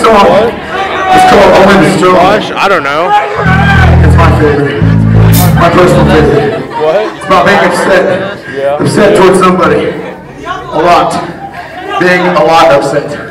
song. It's called Owen's Joe. Gosh, I don't know. It's my favorite. My personal favorite. What? It's about being upset. Yeah. Upset towards somebody. A lot. Being a lot upset.